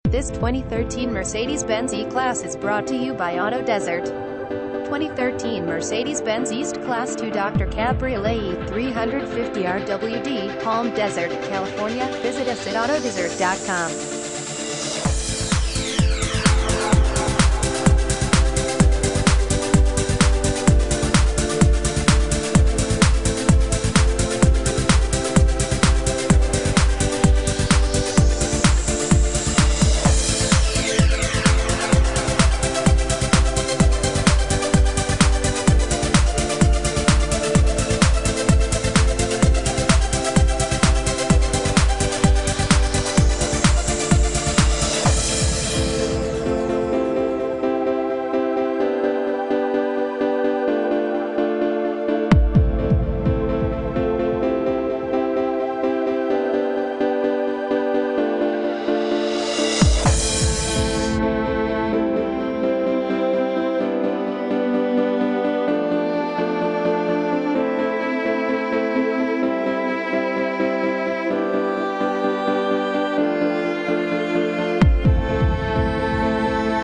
This 2013 Mercedes-Benz E-Class is brought to you by Auto Desert. 2013 Mercedes-Benz East Class 2 Dr. Cabriolet E350 RWD, Palm Desert, California. Visit us at autodesert.com.